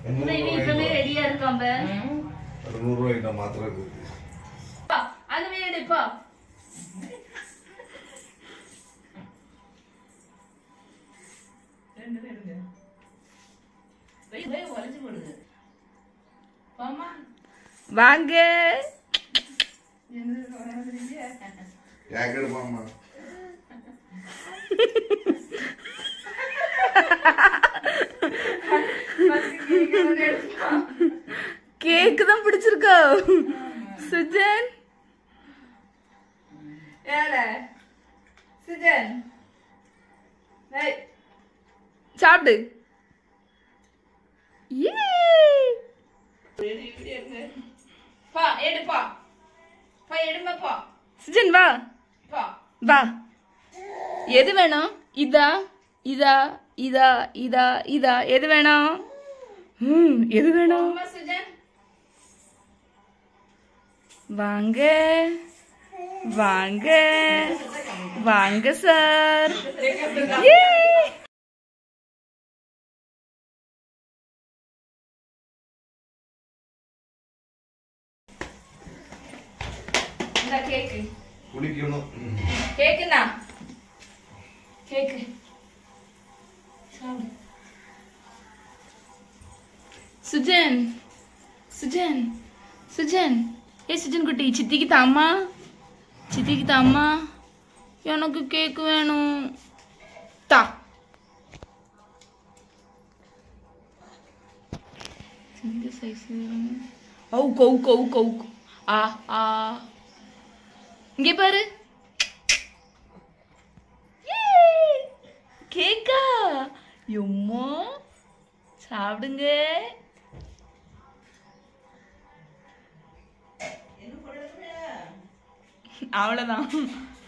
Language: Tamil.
இப்பவே ரெடியா இருக்காம்ப. 100 ரூபாய் நான் மாத்துறது. அந்த வீடு போ. ரெண்டு எடுங்க. வெய் ஒளிஞ்சு போடுது. பாமா வாங்க. என்ன சொல்றீங்க? யாக்கட பாமா. கேக் தான் பிடிச்சிருக்கோ சுஜன்? ஏல சுஜன் டேய் சாப்பிடு. ஏ பா எடு பா. பா எடுமா பா. சுஜன் வா பா வா. எது வேணும்? இதா இதா இதா இதா இதா எது வேணும்? எது வேணும்? வாங்க வாங்க வாங்க சார். இந்த கேக் குடிக்கணும். கேக்குனா கேக்கு சுஜன் சுஜன் சுஜன் ஏ சுஜன் குட்டி சித்திக்கு தாம்மா சித்திக்கு தாம்மா எனக்கு கேக் வேணும் தா. இந்த சைஸ் ஓ கௌ கௌ கௌ ஆ ஆ இங்கே பாரு. கேக்கா எம்மா சாப்பிடுங்க. அவ்வளவுதான்.